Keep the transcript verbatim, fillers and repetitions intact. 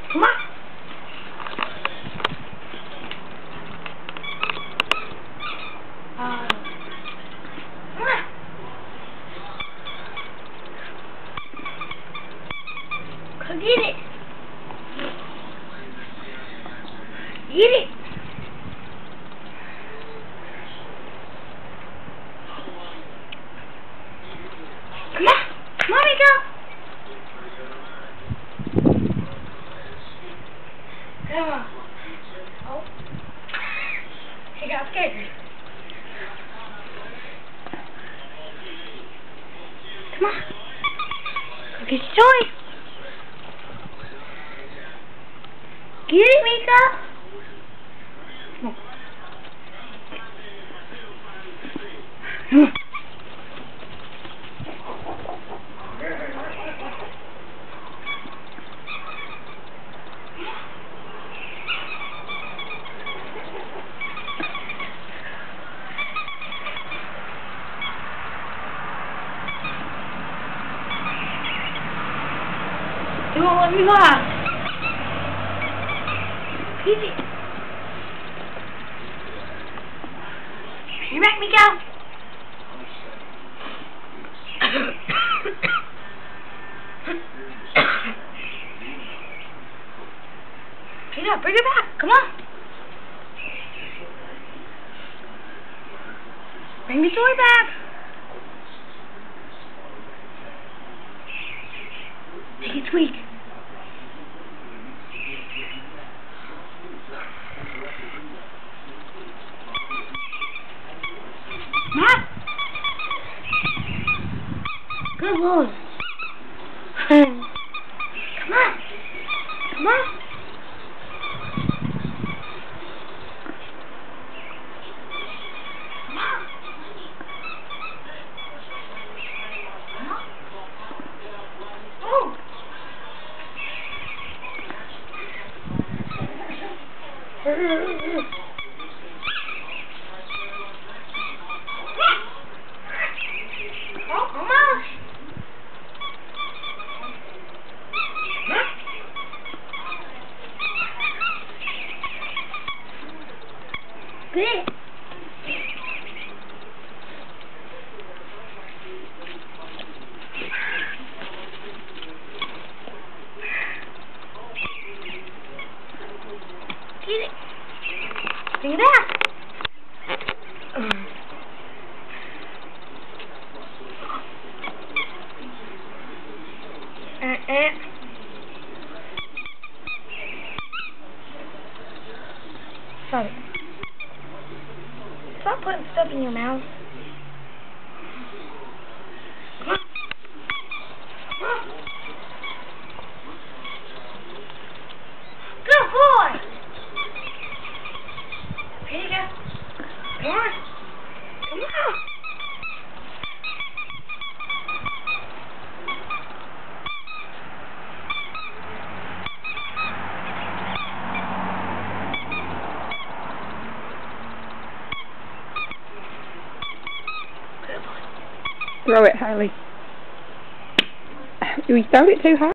Come on. Uh, come on. Come get it. Get it. Come on. Come on, Meiko. Come on. Oh. She got scared. Come on. Go get your toy. Get it, Meiko. Come on. Come on. You won't let me laugh. Get it. You back, Meiko. Get up, bring it back. Come on. Bring the toy back. Make it sweet. Matt! Good boy. Come on. Come on. Come on. Oh. Oh, come on. Good. Get it. Bring it back. Uh, uh. Sorry. Stop putting stuff in your mouth. Come on. Come on. Good boy. Here you go. Come on. Come on. Throw it, Harley. You throw it too hard.